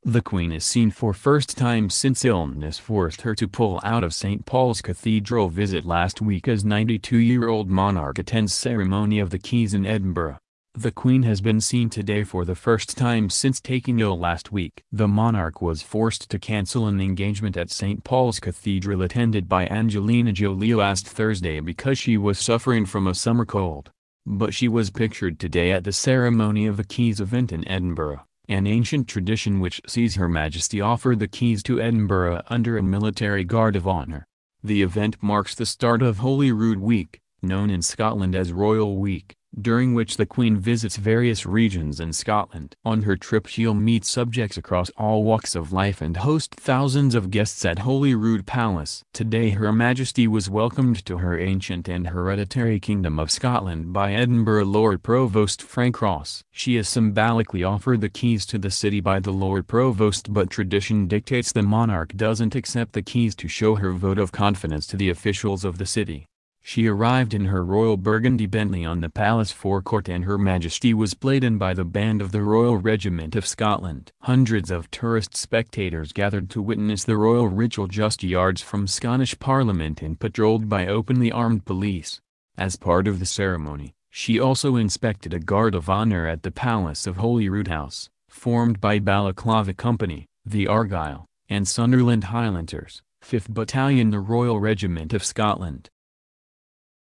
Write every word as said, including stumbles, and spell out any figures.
The Queen is seen for first time since illness forced her to pull out of Saint Paul's Cathedral visit last week as ninety-two-year-old monarch attends ceremony of the keys in Edinburgh. The Queen has been seen today for the first time since taking ill last week. The monarch was forced to cancel an engagement at Saint Paul's Cathedral attended by Angelina Jolie last Thursday because she was suffering from a summer cold. But she was pictured today at the ceremony of the keys event in Edinburgh, an ancient tradition which sees Her Majesty offer the keys to Edinburgh under a military guard of honour. The event marks the start of Holyrood Week, known in Scotland as Royal Week, during which the Queen visits various regions in Scotland. On her trip she'll meet subjects across all walks of life and host thousands of guests at Holyrood Palace. Today Her Majesty was welcomed to her ancient and hereditary Kingdom of Scotland by Edinburgh Lord Provost Frank Ross. She is symbolically offered the keys to the city by the Lord Provost, but tradition dictates the monarch doesn't accept the keys to show her vote of confidence to the officials of the city. She arrived in her royal burgundy Bentley on the palace forecourt and Her Majesty was played in by the band of the Royal Regiment of Scotland. Hundreds of tourist spectators gathered to witness the royal ritual just yards from Scottish Parliament and patrolled by openly armed police. As part of the ceremony, she also inspected a guard of honour at the Palace of Holyrood House, formed by Balaclava Company, the Argyll, and Sunderland Highlanders, fifth Battalion the Royal Regiment of Scotland.